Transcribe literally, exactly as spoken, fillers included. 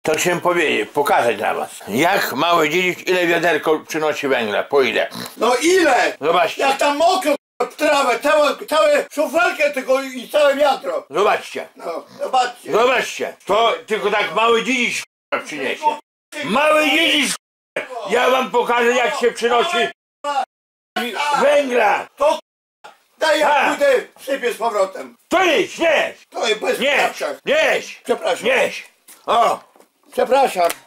To chciałem powiedzieć, pokazać dla was. Jak mały dziedzic, ile wiaderko przynosi węgla, po ile? No ile? Zobaczcie. Jak tam mokro trawę, całe, całe szufladkę tylko i całe wiatro. Zobaczcie. No, zobaczcie. Zobaczcie. To tylko tak mały dziedzic przyniesie. Mały dziedzic. Ja wam pokażę, jak się przynosi węgla. To daj, ja A. pójdę, sypię z powrotem. To nieś, nieś. To jest bez Nieś, przepraszam. nieś. Przepraszam. Nieś. O. Przepraszam.